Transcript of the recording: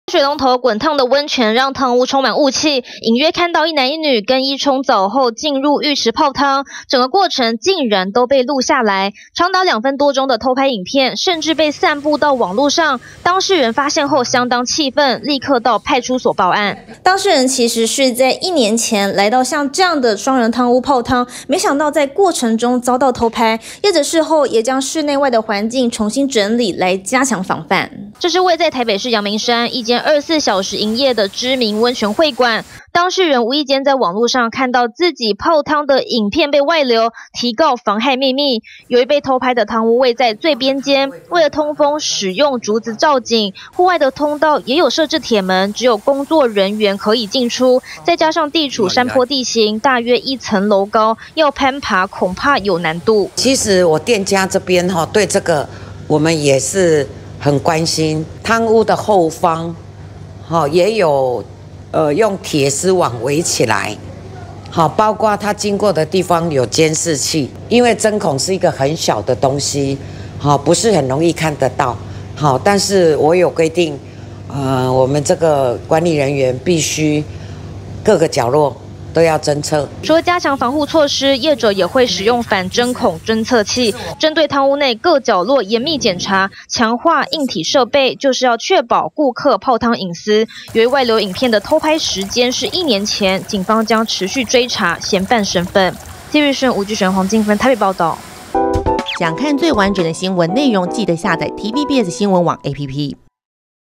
水龙头滚烫的温泉让汤屋充满雾气，隐约看到一男一女更衣冲澡后进入浴池泡汤，整个过程竟然都被录下来，长达2分多钟的偷拍影片，甚至被散布到网络上。当事人发现后相当气愤，立刻到派出所报案。当事人其实是在1年前来到像这样的双人汤屋泡汤，没想到在过程中遭到偷拍，业者事后也将室内外的环境重新整理来加强防范。这是位在台北市阳明山一间24小时营业的知名温泉会馆，当事人无意间在网络上看到自己泡汤的影片被外流，提告妨害秘密。由于被偷拍的汤屋位在最边间，为了通风，使用竹子罩紧，户外的通道也有设置铁门，只有工作人员可以进出。再加上地处山坡地形，大约1层楼高，要攀爬恐怕有难度。 其实我店家这边对这个我们也是很关心，汤屋的后方也有用铁丝网围起来，包括它经过的地方有监视器，因为针孔是一个很小的东西，不是很容易看得到，但是我有规定，我们这个管理人员必须各个角落都要侦测。 除了加强防护措施，业者也会使用反针孔侦测器，针对汤屋内各角落严密检查，强化硬体设备，就是要确保顾客泡汤隐私。由于外流影片的偷拍时间是1年前，警方将持续追查嫌犯身份。TVBS 新闻吴巨璇、黄静芬台北报道。 想看最完整的新闻内容，记得下载 TVBS 新闻网 APP。